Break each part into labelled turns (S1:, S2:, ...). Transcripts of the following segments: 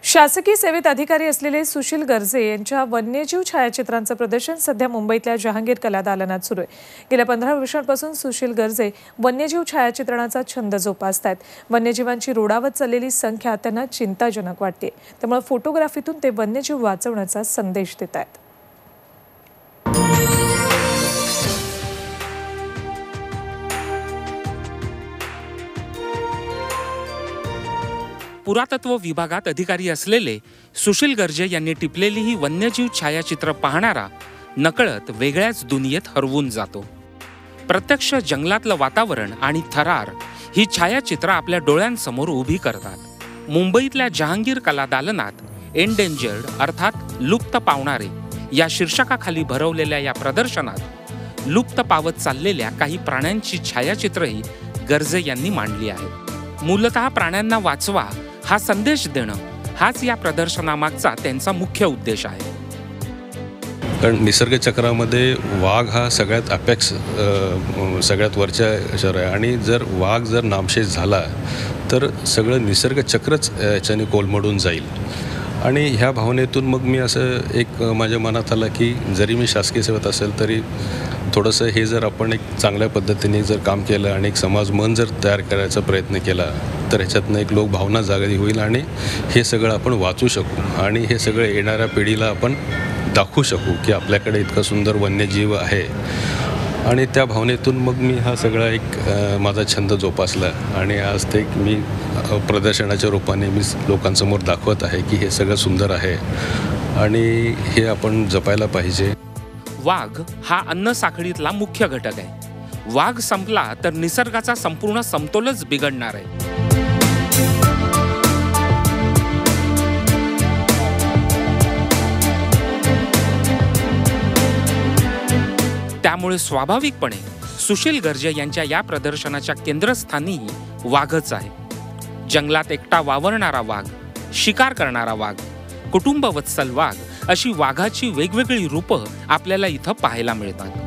S1: शासकीय सेवेत अधिकारी असलेले सुशील गर्जे यांच्या वन्यजीव छायाचित्रांचं प्रदर्शन सध्या मुंबईतल्या जहांगीर कला दालनात सुरू आहे। गेल्या 15 वर्षांपासून सुशील गर्जे वन्यजीव छायाचित्रणाचा छंद जोपासतात। वन्यजीवांची रोडावत चाललेली संख्या त्यांना चिंताजनक वाटते, त्यामुळे फोटोग्राफीतून ते वन्यजीव वाचवण्याचा संदेश देत आहेत।
S2: पुरातत्व विभागात अधिकारी असलेले सुशील गर्जे यांनी टिपलेली ही वन्यजीव छायाचित्र पाहणारा नकळत वेगळ्याच दुनियेत हरवून जातो। प्रत्यक्ष जंगलातलं वातावरण आणि थरार ही छायाचित्र आपल्या डोळ्यांसमोर उभी करतात। मुंबईतल्या जहांगीर कला दालनात एंडेंजर्ड अर्थात लुप्त पावणारे या शीर्षकाखाली भरवलेल्या या प्रदर्शनात लुप्त पावत चाललेल्या काही प्राण्यांची छायाचित्रही गर्जे यांनी मांडली आहेत। मूलतः प्राण्यांना वाचवा हा संदेश देणं हाच या प्रदर्शनामागचा त्यांचा मुख्य उद्देश आहे।
S3: कारण निसर्ग चक्रामध्ये वाघ हा सगळ्यात अपेक्स सगळ्यात वरच्या ह्याच्यावर आहे आणि जर वाघ जर नामशेष झाला तर सगळं निसर्ग चक्रच याच्याने कोलमडून जाईल। आणि ह्या भावनेतून मग मी असं एक माझ्या मनात आलं की जरी मी शासकीय सेवेत असेल तरी थोडंसं हे जर आपण एक चांगल्या पद्धतीने जर काम केलं आणि एक समाज मन जर तयार करायचा प्रयत्न केला तर ह्याच्यातनं एक लोकभावना जागृत होईल आणि हे सगळं आपण वाचू शकू आणि हे सगळं येणाऱ्या पिढीला आपण दाखवू शकू की आपल्याकडे इतका सुंदर वन्यजीव आहे। आणि त्या भावनेतून मग मी हा सगळा एक माझा छंद जोपासला आणि आज ते मी प्रदर्शनाच्या रूपाने मी लोकांसमोर दाखवत आहे की हे सगळं सुंदर आहे आणि हे आपण जपायला पाहिजे।
S2: वाघ हा अन्न साखळीतला मुख्य घटक आहे। वाघ संपला तर निसर्गाचा संपूर्ण समतोलच बिघडणार आहे। त्यामुळे स्वाभाविकपणे सुशील गर्जे यांच्या या प्रदर्शनाच्या केंद्रस्थानीही वाघच आहे। जंगलात एकटा वावरणारा वाघ, शिकार करणारा वाघ, कुटुंबवत्सल वाघ अशी वाघाची वेगवेगळी रूपं आपल्याला इथं पाहायला मिळतात।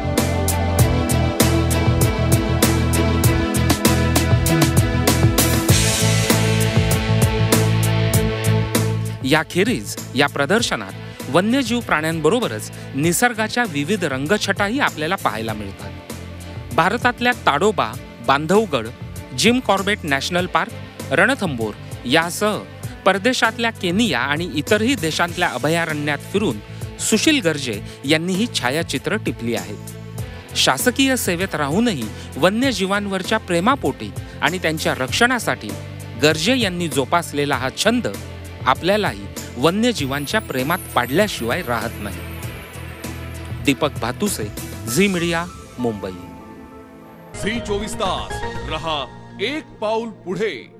S2: याखेरीज या प्रदर्शनात वन्यजीव प्राण्यांबरोबरच निसर्गाच्या विविध रंगछटाही आपल्याला पाहायला मिळतात। भारतातल्या Tadoba, Bandhavgarh, Jim Corbett National Park, Ranthambore यासह परदेशातल्या केनिया आणि इतरही देशांतल्या अभयारण्यात फिरून सुशील गर्जे यांनी ही छायाचित्र टिपली आहेत। शासकीय सेवेत राहूनही वन्यजीवांवरच्या प्रेमापोटी आणि त्यांच्या रक्षणासाठी गर्जे यांनी जोपासलेला हा छंद आपल्यालाही वन्यजीवांच्या प्रेमात पाडल्याशिवाय राहत नाही। Deepak Bhatuse, Zee Media, Mumbai.
S4: Zee 24 तास रहा एक पाऊल पुढे।